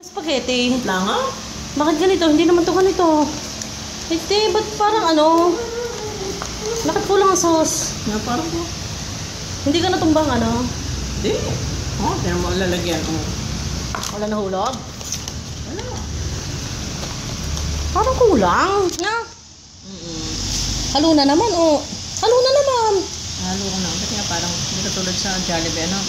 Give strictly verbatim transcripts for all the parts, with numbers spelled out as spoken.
Spaghetti. Langaw? Bakit ganito? Hindi naman to ganito. Hindi, ba't parang ano? Bakit kulang ang sauce? Nga parang po. Hindi ka natumbang ano? Hindi. Oh, pero mo lalagyan. Oh. Wala nahulog? Ano? Parang kulang. Nga. Mm -mm. Halo na naman, oh. Halo na naman. Halo ko na. Kasi nga parang hindi katulad sa Jollibee, ano?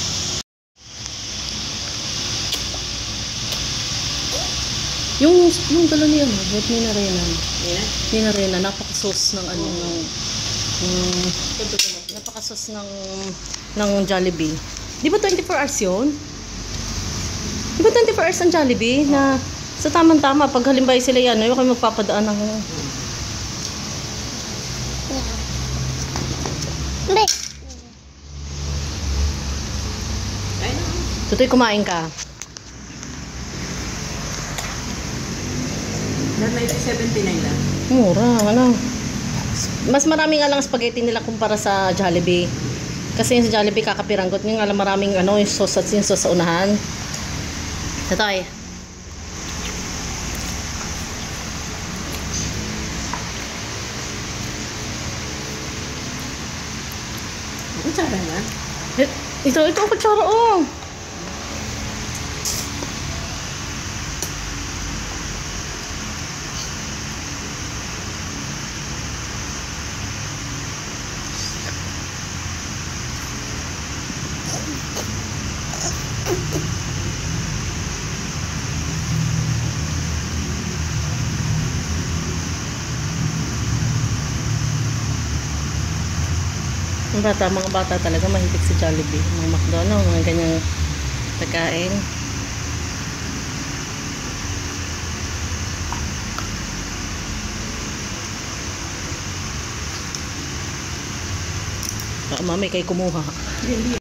Yung, yung dala niya, no? Ba't ni Narena? Yeah. Ni Narena, napakasos ng ano, ng, ng napakasos ng, ng Jollibee. Di ba twenty-four hours yun? Di ba twenty-four hours ang Jollibee? Na sa tamang-tama, pag halimbawa sila yan, no, yung kayo magpapadaan ng... Hindi. Ay, no. Tutoy, kumain ka. seventy-nine lang. Mura, ano. Mas marami nga lang spaghetti nila kumpara sa Jollibee. Kasi yung sa Jollibee kakapiranggot nga lang maraming ano, yung sauce at yung sauce sa unahan. Tutoy. Ang tsara nga. Ito, ito ang kutsara, oh. Mga bata, mga bata talaga mahilig sa Jollibee, mga McDonald's, mga ganyang pagkain. Baka mamay kayo kumuha.